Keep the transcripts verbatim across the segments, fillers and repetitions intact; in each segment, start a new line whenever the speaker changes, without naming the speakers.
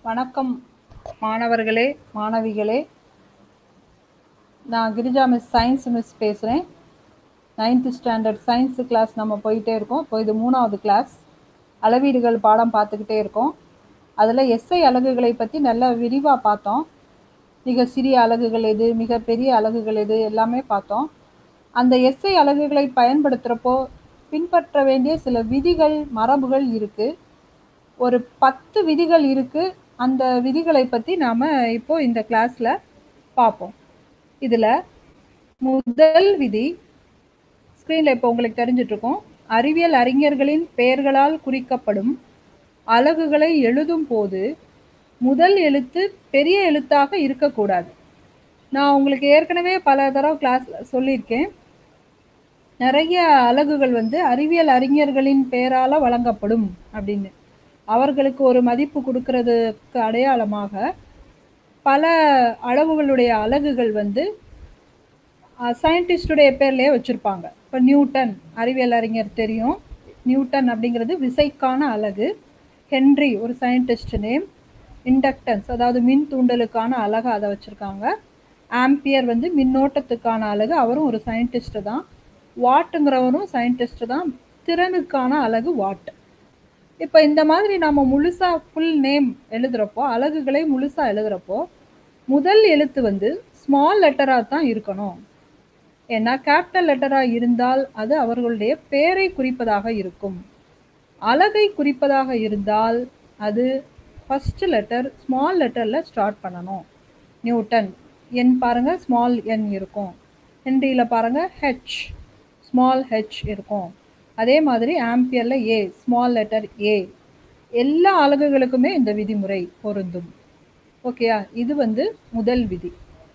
வணக்கம் மாணவர்களே, மாணவிகளே. நான் கிரிஜா மிஸ், சயின்ஸ் மிஸ் பேசுகிறேன். நைன்த்து ஸ்டாண்டர்ட் சயின்ஸ் கிளாஸ் நம்ம போயிட்டே இருக்கோம். இப்போ இது மூணாவது கிளாஸ். அளவீடுகள் பாடம் பார்த்துக்கிட்டே இருக்கோம். அதில் எஸ்ஐ அலகுகளை பற்றி நல்லா விரிவாக பார்த்தோம். மிக சிறிய அலகுகள் எது, மிக பெரிய அலகுகள் எது எல்லாமே பார்த்தோம். அந்த எஸ்ஐ அலகுகளை பயன்படுத்துகிறப்போ பின்பற்ற வேண்டிய சில விதிகள், மரபுகள் இருக்குது. ஒரு பத்து விதிகள் இருக்குது. அந்த விதிகளை பற்றி நாம் இப்போ இந்த கிளாஸில் பார்ப்போம். இதில் முதல் விதி ஸ்க்ரீனில் இப்போ உங்களுக்கு தெரிஞ்சிட்ருக்கோம். அறிவியல் அறிஞர்களின் பெயர்களால் குறிக்கப்படும் அலகுகளை எழுதும் போது முதல் எழுத்து பெரிய எழுத்தாக இருக்கக்கூடாது. நான் உங்களுக்கு ஏற்கனவே பல தடவை கிளாஸில் சொல்லியிருக்கேன். நிறைய அலகுகள் வந்து அறிவியல் அறிஞர்களின் பெயரால் வழங்கப்படும் அப்படின்னு. அவர்களுக்கு ஒரு மதிப்பு கொடுக்கறதுக்கு அடையாளமாக பல அளவுகளுடைய அலகுகள் வந்து சயின்டிஸ்டுடைய பேர்லேயே வச்சுருப்பாங்க. இப்போ நியூட்டன், அறிவியல் அறிஞர் தெரியும். நியூட்டன் அப்படிங்கிறது விசைக்கான அலகு. ஹென்றி ஒரு சயின்டிஸ்ட் நேம். இண்டக்டன்ஸ் அதாவது மின் தூண்டலுக்கான அலகு, அதை வச்சுருக்காங்க. ஆம்பியர் வந்து மின்னோட்டத்துக்கான அலகு, அவரும் ஒரு சயின்டிஸ்ட்டு தான். வாட்டுங்கிறவரும் சயின்டிஸ்ட்டு தான். திறனுக்கான அலகு வாட். இப்போ இந்த மாதிரி நம்ம முழுசாக ஃபுல் நேம் எழுதுகிறப்போ, அலகுகளை முழுசாக எழுதுகிறப்போ முதல் எழுத்து வந்து ஸ்மால் லெட்டராக தான் இருக்கணும். ஏன்னா கேபிட்டல் லெட்டராக இருந்தால் அது அவர்களுடைய பெயரை குறிப்பதாக இருக்கும். அலகை குறிப்பதாக இருந்தால் அது ஃபஸ்ட்டு லெட்டர் ஸ்மால் லெட்டரில் ஸ்டார்ட் பண்ணணும். நியூட்டன் என் பாருங்கள், ஸ்மால் என் இருக்கும். ஹென்ரியில் பாருங்கள், ஹெச் ஸ்மால் ஹெச் இருக்கும். அதே மாதிரி ஆம்பியரில் ஏ ஸ்மால் லெட்டர் ஏ. எல்லா அலகுகளுக்குமே இந்த விதிமுறை பொருந்தும். ஓகேயா? இது வந்து முதல் விதி.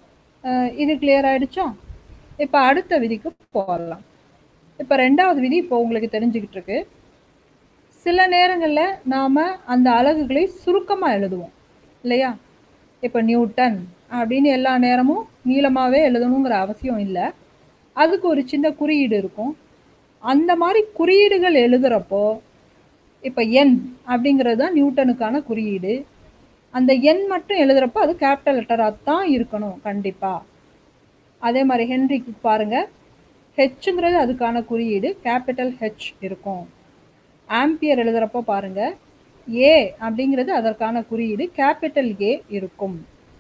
இது கிளியர் ஆகிடுச்சா? இப்போ அடுத்த விதிக்கு போகலாம். இப்போ ரெண்டாவது விதி இப்போ உங்களுக்கு தெரிஞ்சுக்கிட்டு இருக்கு. சில நேரங்களில் நாம் அந்த அலகுகளை சுருக்கமாக எழுதுவோம் இல்லையா? இப்போ நியூட்டன் அப்படின்னு எல்லா நேரமும் நீளமாகவே எழுதணுங்கிற அவசியம் இல்லை. அதுக்கு ஒரு சின்ன குறியீடு இருக்கும். அந்த மாதிரி குறியீடுகள் எழுதுகிறப்போ இப்போ என் அப்படிங்கிறது தான் நியூட்டனுக்கான குறியீடு. அந்த எண் மட்டும் எழுதுகிறப்போ அது கேபிட்டல் லெட்டராக தான் இருக்கணும் கண்டிப்பாக. அதே மாதிரி ஹென்ரிக்கு பாருங்கள், ஹெச்சுங்கிறது அதுக்கான குறியீடு, கேபிட்டல் ஹெச் இருக்கும். ஆம்பியர் எழுதுகிறப்போ பாருங்கள், ஏ அப்படிங்கிறது அதற்கான குறியீடு, கேபிட்டல் ஏ இருக்கும்.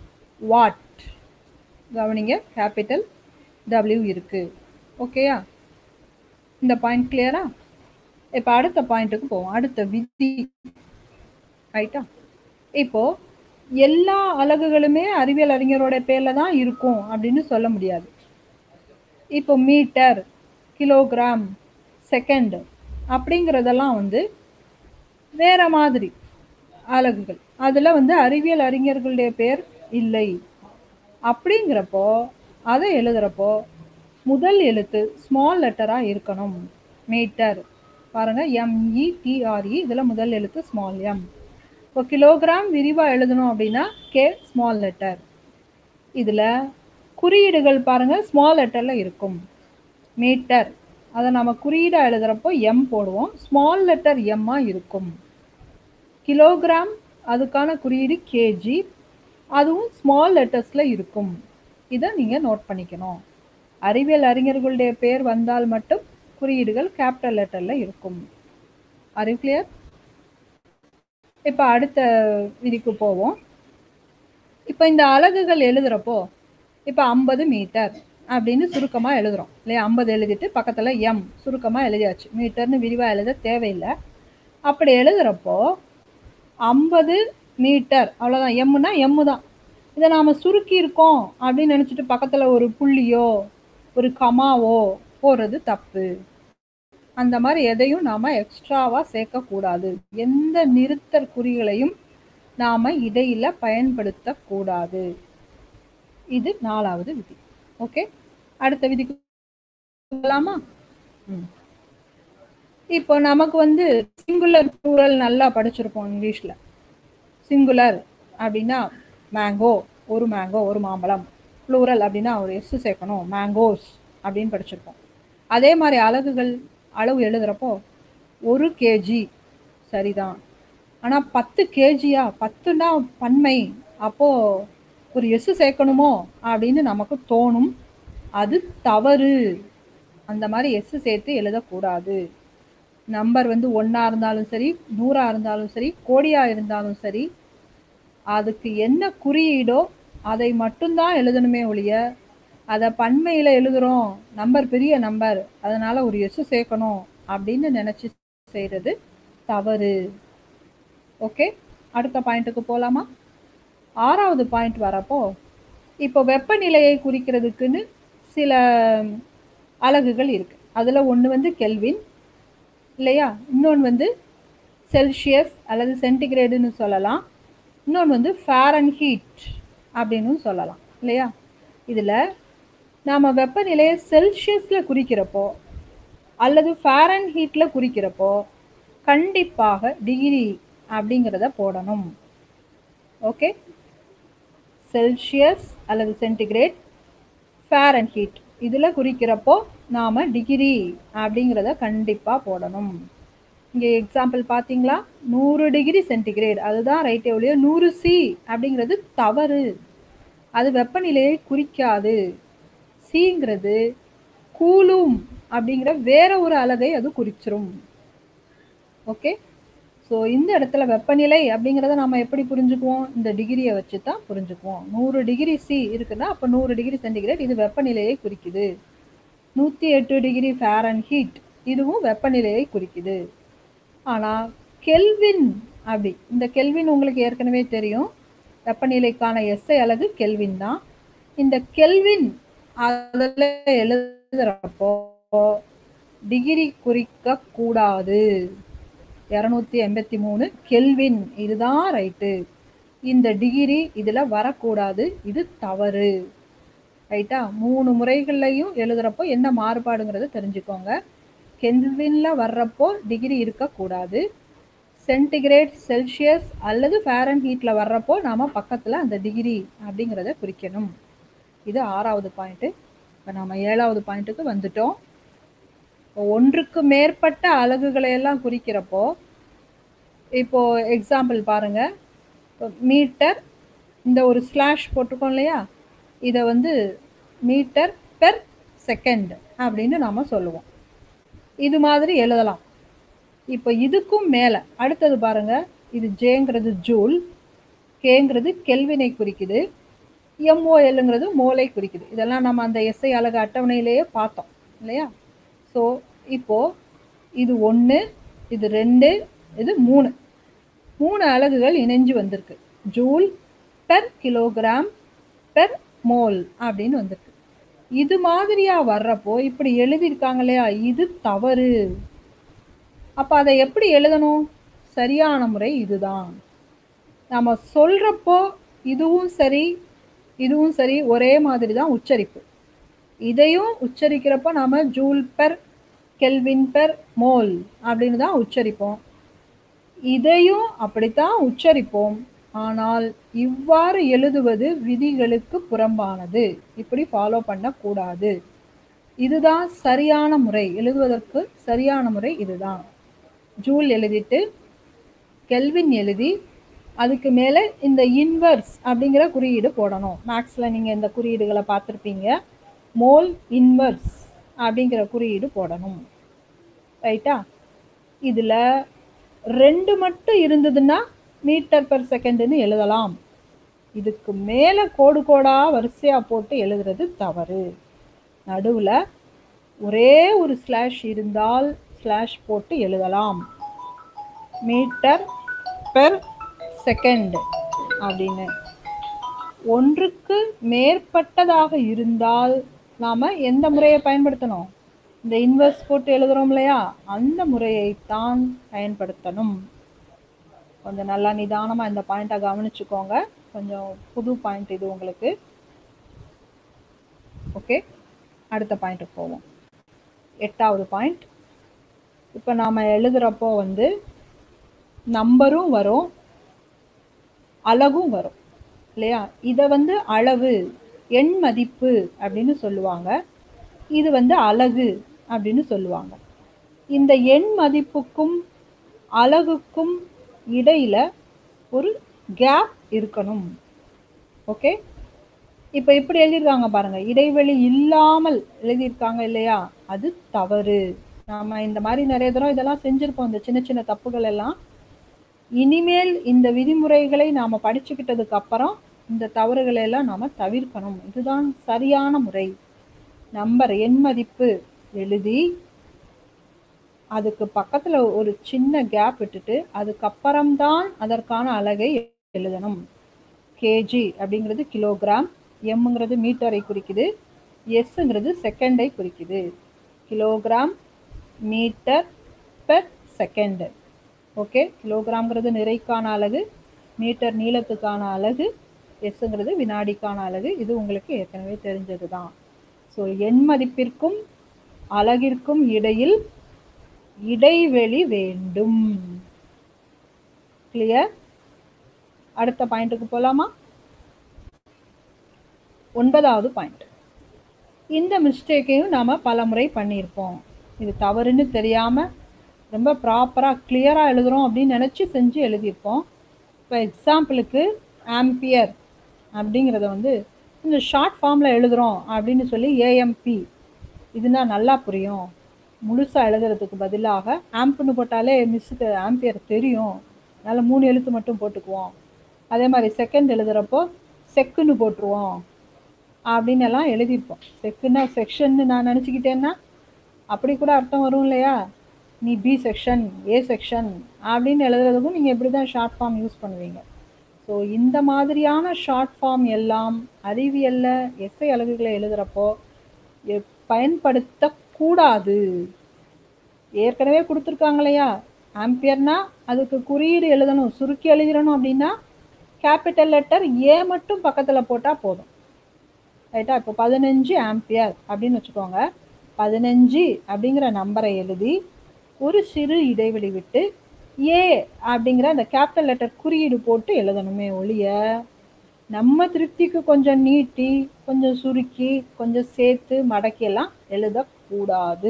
வாட் கவனிங்க, கேபிட்டல் டபிள்யூ இருக்குது. ஓகேயா? இந்த பாயிண்ட் கிளியரா? இப்போ அடுத்த பாயிண்ட்டுக்கு போவோம். அடுத்த விதி ரைட்டா? இப்போது எல்லா அலகுகளுமே அறிவியல் அறிஞரோட பேரில் தான் இருக்கும் அப்படின்னு சொல்ல முடியாது. இப்போ மீட்டர், கிலோகிராம், செகண்ட் அப்படிங்கிறதெல்லாம் வந்து வேற மாதிரி அலகுகள். அதில் வந்து அறிவியல் அறிஞர்களுடைய பேர் இல்லை. அப்படிங்கிறப்போ அதை எழுதுகிறப்போ முதல் எழுத்து ஸ்மால் லெட்டராக இருக்கணும். மீட்டர் பாருங்கள், எம்இடிஆர்இ, இதில் முதல் எழுத்து ஸ்மால் எம். இப்போ கிலோகிராம் விரிவாக எழுதணும் அப்படின்னா கே ஸ்மால் லெட்டர். இதில் குறியீடுகள் பாருங்கள் ஸ்மால் லெட்டரில் இருக்கும். மீட்டர் அதை நம்ம குறியீடாக எழுதுகிறப்போ எம் போடுவோம், ஸ்மால் லெட்டர் எம்மாக இருக்கும். கிலோகிராம் அதுக்கான குறியீடு கேஜி, அதுவும் ஸ்மால் லெட்டர்ஸில் இருக்கும். இதை நீங்கள் நோட் பண்ணிக்கணும். அறிவியல் அறிஞர்களுடைய பேர் வந்தால் மட்டும் குறியீடுகள் கேபிட்டல் லெட்டரில் இருக்கும். Are you clear? இப்போ அடுத்த விதிக்கு போவோம். இப்போ இந்த அலகுகள் எழுதுகிறப்போ இப்போ ஐம்பது மீட்டர் அப்படின்னு சுருக்கமாக எழுதுகிறோம் இல்லையா? ஐம்பது எழுதிட்டு பக்கத்தில் எம் சுருக்கமாக எழுதியாச்சு. மீட்டர்னு விரிவாக எழுத தேவையில்லை. அப்படி எழுதுகிறப்போ ஐம்பது மீட்டர் அவ்வளோதான். எம்முனா எம்மு தான். இதை நாம் சுருக்கியிருக்கோம் அப்படின்னு நினச்சிட்டு பக்கத்தில் ஒரு புள்ளியோ ஒரு கமாவோ போடுறது தப்பு. அந்த மாதிரி எதையும் நாம் எக்ஸ்ட்ராவாக சேர்க்கக்கூடாது. எந்த நிறுத்தற் குறிகளையும் நாம் இடையில் பயன்படுத்தக்கூடாது. இது நாலாவது விதி. ஓகே, அடுத்த விதிக்கு போகலாமா? ம் இப்போ நமக்கு வந்து சிங்குலர் ப்ளூரல் நல்லா படிச்சிருப்போம் இங்கிலீஷில். சிங்குலர் அப்படின்னா மேங்கோ, ஒரு மேங்கோ, ஒரு மாம்பழம். ப்ளூரல் அப்படின்னா ஒரு எஸ் சேர்க்கணும், மேங்கோஸ் அப்படின்னு படிச்சிருப்போம். அதே மாதிரி அலகுகள் அளவு எழுதுகிறப்போ ஒரு கேஜி சரிதான். ஆனால் பத்து கேஜியா, பத்துனா பன்மை, அப்போது ஒரு எஸ் சேர்க்கணுமோ அப்படின்னு நமக்கு தோணும். அது தவறு. அந்த மாதிரி எஸ் சேர்த்து எழுதக்கூடாது. நம்பர் வந்து ஒன்றா இருந்தாலும் சரி, நூறாக இருந்தாலும் சரி, கோடியாக இருந்தாலும் சரி, அதுக்கு என்ன குறியீடோ அதை மட்டும்தான் எழுதணுமே ஒழிய, அதை பன்மையில் எழுதுகிறோம், நம்பர் பெரிய நம்பர், அதனால் ஒரு எஸ் சேர்க்கணும் அப்படின்னு நினச்சி செய்கிறது தவறு. ஓகே, அடுத்த பாயிண்ட்டுக்கு போகலாமா? ஆறாவது பாயிண்ட் வரப்போ, இப்போ வெப்பநிலையை குறிக்கிறதுக்குன்னு சில அலகுகள் இருக்குது. அதில் ஒன்று வந்து கெல்வின் இல்லையா, இன்னொன்று வந்து செல்சியஸ் அல்லது சென்டிகிரேடுன்னு சொல்லலாம், இன்னொன்று வந்து ஃபாரன்ஹீட் அப்படின்னு சொல்லலாம் இல்லையா. இதில் நாம் வெப்பநிலையை செல்சியஸில் குறிக்கிறப்போ அல்லது ஃபாரன்ஹீட்டில் குறிக்கிறப்போ கண்டிப்பாக டிகிரி அப்படிங்கிறத போடணும். ஓகே, செல்சியஸ் அல்லது சென்டிகிரேட், ஃபாரன்ஹீட் இதில் குறிக்கிறப்போ நாம் டிகிரி அப்படிங்கிறத கண்டிப்பாக போடணும். இங்கே எக்ஸாம்பிள் பார்த்தீங்களா, நூறு டிகிரி சென்டிகிரேட் அதுதான் ரைட்டே ஒழிய நூறு சி அப்படிங்கிறது தவறு. அது வெப்பநிலையை குறிக்காது. சிங்கிறது கூலும் அப்படிங்கிற வேற ஒரு அலகை அது குறிச்சிரும். ஓகே, ஸோ இந்த இடத்துல வெப்பநிலை அப்படிங்கிறத நம்ம எப்படி புரிஞ்சுக்குவோம், இந்த டிகிரியை வச்சு தான் புரிஞ்சுக்குவோம். நூறு டிகிரி சி இருக்குன்னா அப்போ நூறு டிகிரி சென்டிகிரேட் இது வெப்பநிலையை குறிக்குது. நூற்றி எட்டு டிகிரி ஃபாரன்ஹீட் இதுவும் வெப்பநிலையை குறிக்குது. ஆனால் கெல்வின் அப்படி, இந்த கெல்வின் உங்களுக்கு ஏற்கனவே தெரியும், வெப்பநிலைக்கான எஸ்ஐ அலகு கெல்வின் தான். இந்த கெல்வின் அதில் எழுதுறப்போ டிகிரி குறிக்க கூடாது. இரநூத்தி எண்பத்தி மூணு கெல்வின் இதுதான் ரைட்டு. இந்த டிகிரி இதில் வரக்கூடாது, இது தவறு. ரைட்டா, மூணு முறைகள்லையும் எழுதுறப்போ என்ன மாறுபாடுங்கிறத தெரிஞ்சுக்கோங்க. கெல்வினில் வர்றப்போ டிகிரி இருக்கக்கூடாது. சென்டிகிரேட், செல்சியஸ் அல்லது ஃபாரன்ஹீட்டில் வர்றப்போ நாம் பக்கத்தில் அந்த டிகிரி அப்படிங்கிறத குறிக்கணும். இது ஆறாவது பாயிண்ட்டு. இப்போ நாம் ஏழாவது பாயிண்ட்டுக்கு வந்துட்டோம். ஒன்றுக்கு மேற்பட்ட அலகுகளை எல்லாம் குறிக்கிறப்போ, இப்போ எக்ஸாம்பிள் பாருங்க, மீட்டர், இந்த ஒரு ஸ்லாஷ் போட்டிருக்கோம் இல்லையா, இதை வந்து மீட்டர் பெர் செகண்ட் அப்படின்னு நாம் சொல்லுவோம். இது மாதிரி எழுதலாம். இப்போ இதுக்கும் மேலே அடுத்தது பாருங்க, இது ஜேங்கிறது ஜூல், கேங்கிறது கெல்வினை குறிக்குது, எம்ஓஎல்ங்கிறது மோலை குறிக்குது. இதெல்லாம் நம்ம அந்த எஸ்ஐ அலகு அட்டவணையிலேயே பார்த்தோம் இல்லையா. ஸோ இப்போது இது ஒன்று, இது ரெண்டு, இது மூணு, மூணு அலகுகள் இணைஞ்சு வந்திருக்கு. Joule per kilogram per mole அப்படின்னு வந்திருக்கு. இது மாதிரியா வர்றப்போ இப்படி எழுதியிருக்காங்க இல்லையா, இது தவறு. அப்போ அதை எப்படி எழுதணும், சரியான முறை இதுதான். நம்ம சொல்கிறப்போ இதுவும் சரி இதுவும் சரி ஒரே மாதிரி தான் உச்சரிப்பு. இதையும் உச்சரிக்கிறப்போ நாம் joule per kelvin per mole அப்படின்னு தான் உச்சரிப்போம். இதையும் அப்படித்தான் உச்சரிப்போம். ஆனால் இவ்வாறு எழுதுவது விதிகளுக்கு புறம்பானது. இப்படி ஃபாலோ பண்ணக்கூடாது. இதுதான் சரியான முறை, எழுதுவதற்கு சரியான முறை இதுதான். ஜூல் எழுதிட்டு கெல்வின் எழுதி அதுக்கு மேலே இந்த இன்வர்ஸ் அப்படிங்கிற குறியீடு போடணும். மேக்ஸில் நீங்கள் இந்த குறியீடுகளை பார்த்துருப்பீங்க. மோல் இன்வர்ஸ் அப்படிங்கிற குறியீடு போடணும். ரைட்டா, இதில் ரெண்டு மட்டும் இருந்ததுன்னா மீட்டர் பெர் செகண்டுன்னு எழுதலாம். இதுக்கு மேலே கோடு கோடாக வரிசையாக போட்டு எழுதுறது தவறு. நடுவில் ஒரே ஒரு ஸ்லாஷ் இருந்தால் ஸ்லாஷ் போட்டு எழுதலாம். மீட்டர் பெர் செகண்ட் அப்படின்னு. ஒன்றுக்கு மேற்பட்டதாக இருந்தால் நாம் எந்த முறையை பயன்படுத்தணும், இந்த இன்வெர்ஸ் போட்டு எழுதுகிறோம் இல்லையா, அந்த முறையைத்தான் பயன்படுத்தணும். கொஞ்சம் நல்லா நிதானமாக இந்த பாயிண்ட்டை கவனிச்சுக்கோங்க. கொஞ்சம் புது பாயிண்ட் இது உங்களுக்கு. ஓகே, அடுத்த பாயிண்ட்டுக்கு போவோம். எட்டாவது பாயிண்ட். இப்போ நாம் எழுதுகிறப்போ வந்து நம்பரும் வரும், அலகும் வரும் இல்லையா. இதை வந்து அளவு, எண் மதிப்பு அப்படின்னு சொல்லுவாங்க. இது வந்து அலகு அப்படின்னு சொல்லுவாங்க. இந்த எண் மதிப்புக்கும் அலகுக்கும் இடையில ஒரு கேப் இருக்கணும். ஓகே, இப்போ இப்படி எழுதியிருக்காங்க பாருங்க, இடைவெளி இல்லாமல் எழுதியிருக்காங்க இல்லையா, அது தவறு. நாம இந்த மாதிரி நிறைய தடவை இதெல்லாம் செஞ்சிருப்போம், இந்த சின்ன சின்ன தப்புகள் எல்லாம். இனிமேல் இந்த விதிமுறைகளை நாம படிச்சுக்கிட்டதுக்கு அப்புறம் இந்த தவறுகளை எல்லாம் நாம தவிர்க்கணும். இதுதான் சரியான முறை. நம்பர் எண் மதிப்பு எழுதி அதுக்கு பக்கத்துல ஒரு சின்ன கேப் விட்டுட்டு அதுக்கப்புறம்தான் அதற்கான அலகை எழுதணும். கேஜி அப்படிங்கிறது கிலோகிராம், எம்ங்கிறது மீட்டரை குறிக்குது, எஸ்ங்கிறது செகண்டை குறிக்குது. Kilogram metre per second. Okay, கிலோகிராம்ங்கிறது நிறைக்கான அலகு, மீட்டர் நீளத்துக்கான அலகு, எஸ்ங்கிறது வினாடிக்கான அலகு. இது உங்களுக்கு ஏற்கனவே தெரிஞ்சது தான். ஸோ எண் மதிப்பிற்கும் அலகிற்கும் இடையில் இடைவெளி வேண்டும். கிளியர்? அடுத்த பாயிண்ட்டுக்கு போலாமா? ஒன்பதாவது பாயிண்ட். இந்த மிஸ்டேக்கையும் நாம பல முறை பண்ணியிருப்போம். இது தவறுன்னு தெரியாம ரொம்ப ப்ராப்பராக கிளியராக எழுதுகிறோம் அப்படின்னு நினச்சி செஞ்சு எழுதியிருப்போம். இப்போ எக்ஸாம்பிளுக்கு ஆம்பியர் அப்படிங்கிறத வந்து கொஞ்சம் ஷார்ட் ஃபார்மில் எழுதுகிறோம் அப்படின்னு சொல்லி ஏஎம்பி இதுனா நல்லா புரியும். முழுசாக எழுதுறதுக்கு பதிலாக ஆம்ப்னு போட்டாலே மிஸ்ஸுக்கு ஆம்பியர் தெரியும், அதனால் மூணு எழுத்து மட்டும் போட்டுக்குவோம். அதே மாதிரி செகண்ட் எழுதுகிறப்போ செக்குன்னு போட்டுருவோம் அப்படின்னு எல்லாம் எழுதியிருப்போம். செக்குன்னா செக்ஷன்னு நான் நினச்சிக்கிட்டேன்னா அப்படி கூட அர்த்தம் வரும் இல்லையா? நீ பி செக்ஷன், ஏ செக்ஷன் அப்படின்னு எழுதுறதுக்கும் நீங்கள் இப்படி தான் ஷார்ட் ஃபார்ம் யூஸ் பண்ணுவீங்க. ஸோ இந்த மாதிரியான ஷார்ட் ஃபார்ம் எல்லாம் அறிவியலில் எஸ்ஐ அலகுகளை எழுதுகிறப்போ பயன்படுத்தக்கூடாது. ஏற்கனவே கொடுத்துருக்காங்க இல்லையா, ஆம்பியர்னா அதுக்கு குறியீடு எழுதணும், சுருக்கி எழுதிடணும். அப்படின்னா கேபிட்டல் லெட்டர் ஏ மட்டும் பக்கத்தில் போட்டால் போதும். ரைட்டா? இப்போ பதினஞ்சு ஆம்பியர் அப்படின்னு வச்சுக்கோங்க. பதினஞ்சு அப்படிங்கிற நம்பரை எழுதி ஒரு சிறு இடைவெளி விட்டு ஏ அப்படிங்கிற அந்த கேபிட்டல் லெட்டர் குறியீடு போட்டு எழுதணுமே ஒழிய நம்ம திருப்திக்கு கொஞ்சம் நீட்டி கொஞ்சம் சுருக்கி கொஞ்சம் சேர்த்து மடக்கியெல்லாம் எழுதக்கூடாது.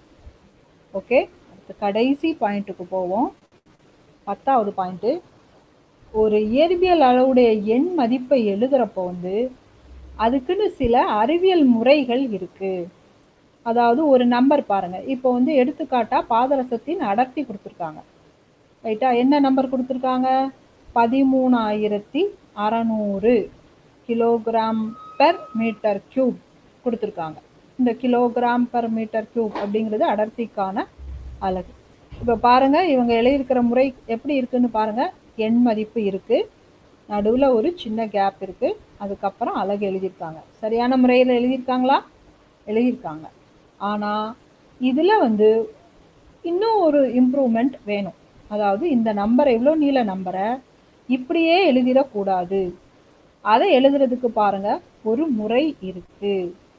ஓகே, அடுத்த கடைசி பாயிண்ட்டுக்கு போவோம். பத்தாவது பாயிண்ட்டு. ஒரு இயற்பியல் அளவுடைய எண் மதிப்பை எழுதுறப்போ வந்து அதுக்குன்னு சில அறிவியல் முறைகள் இருக்கு. அதாவது ஒரு நம்பர் பாருங்க, இப்போ வந்து எடுத்துக்காட்டா பாதரசத்தின் அடர்த்தி கொடுத்துருக்காங்க. ரைட்டா? என்ன நம்பர் கொடுத்துருக்காங்க? பதிமூணாயிரத்தி அறநூறு கிலோகிராம் பெர் மீட்டர் கியூப் கொடுத்துருக்காங்க. இந்த கிலோகிராம் பெர் மீட்டர் கியூப் அப்படிங்கிறது அடர்த்திக்கான அலகு. இப்போ பாருங்க, இவங்க எழுதியிருக்கிற முறை எப்படி இருக்குன்னு பாருங்க. எண் மதிப்பு இருக்கு, நடுவில் ஒரு சின்ன கேப் இருக்கு, அதுக்கப்புறம் அலகு எழுதியிருக்காங்க. சரியான முறையில் எழுதியிருக்காங்களா? எழுதியிருக்காங்க. ஆனால் இதில் வந்து இன்னும் ஒரு இம்ப்ரூவ்மெண்ட் வேணும். அதாவது இந்த நம்பரை, எவ்வளோ நீள நம்பரை இப்படியே எழுதிடக்கூடாது. அதை எழுதுறதுக்கு பாருங்க ஒரு முறை இருக்கு.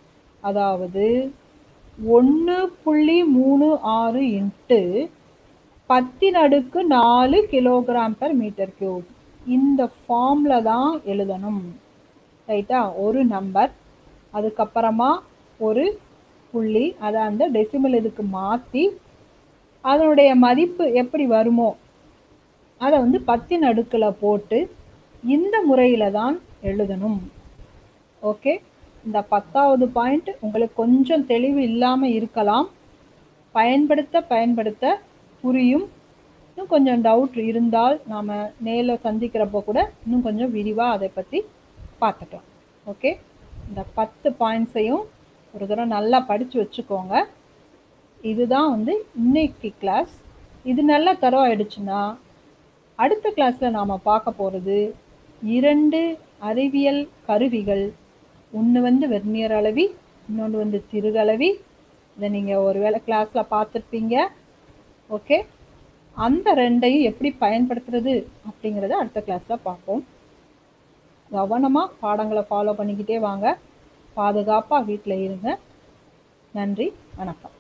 அதாவது ஒன்று புள்ளி மூணு ஆறு இன்ட்டு பத்தின் அடுக்கு நாலு கிலோகிராம் பெர் மீட்டர் கியூப், இந்த ஃபார்ம்ல தான் எழுதணும். ரைட்டா? ஒரு நம்பர், அதுக்கப்புறமா ஒரு புள்ளி, அதை அந்த டெசிமல் இதுக்கு மாற்றி அதனுடைய மதிப்பு எப்படி வருமோ அதை வந்து பத்தின் அடுக்கில் போட்டு இந்த முறையில் தான் எழுதணும். ஓகே, இந்த பத்தாவது பாயிண்ட் உங்களுக்கு கொஞ்சம் தெளிவு இல்லாமல் இருக்கலாம். பயன்படுத்த பயன்படுத்த புரியும். இன்னும் கொஞ்சம் டவுட் இருந்தால் நாம் நேரில் சந்திக்கிறப்போ கூட இன்னும் கொஞ்சம் விரிவாக அதை பற்றி பார்த்துக்கலாம். ஓகே, இந்த பத்து பாயிண்ட்ஸையும் ஒரு தடவை நல்லா படித்து வச்சுக்கோங்க. இதுதான் வந்து இன்னைக்கு கிளாஸ். இது நல்லா தரம் ஆயிடுச்சுன்னா அடுத்த கிளாஸில் நாம் பார்க்க போகிறது இரண்டு அறிவியல் கருவிகள். ஒன்று வந்து வெர்னியர் அளவி, இன்னொன்று வந்து திருகலவி. இதை நீங்கள் ஒரு வேளை கிளாஸில் பார்த்துருப்பீங்க. ஓகே, அந்த ரெண்டையும் எப்படி பயன்படுத்துறது அப்படிங்கிறத அடுத்த கிளாஸில் பார்ப்போம். கவனமாக பாடங்களை ஃபாலோ பண்ணிக்கிட்டே வாங்க. பாதுகாப்பாக வீட்டில் இருங்க. நன்றி, வணக்கம்.